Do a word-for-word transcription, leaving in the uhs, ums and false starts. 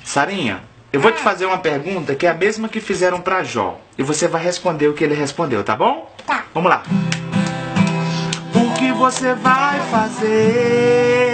Sarinha, eu vou te fazer uma pergunta que é a mesma que fizeram pra Jó. E você vai responder o que ele respondeu, tá bom? Tá. Vamos lá. O que você vai fazer